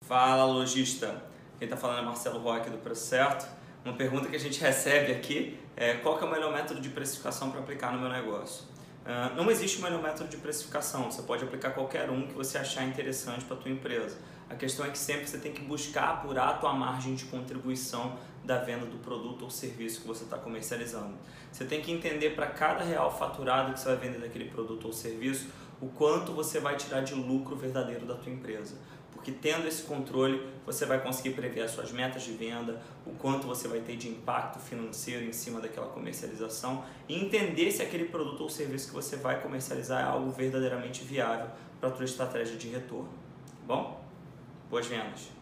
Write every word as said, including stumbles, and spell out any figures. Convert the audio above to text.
Fala, lojista! Quem está falando é Marcelo Roque do Preço Certo. Uma pergunta que a gente recebe aqui é qual que é o melhor método de precificação para aplicar no meu negócio? Uh, não existe o melhor método de precificação, você pode aplicar qualquer um que você achar interessante para a tua empresa. A questão é que sempre você tem que buscar apurar a tua margem de contribuição da venda do produto ou serviço que você está comercializando. Você tem que entender para cada real faturado que você vai vender daquele produto ou serviço, o quanto você vai tirar de lucro verdadeiro da tua empresa. Porque tendo esse controle, você vai conseguir prever as suas metas de venda, o quanto você vai ter de impacto financeiro em cima daquela comercialização e entender se aquele produto ou serviço que você vai comercializar é algo verdadeiramente viável para a tua estratégia de retorno. Tá bom? Boas vendas!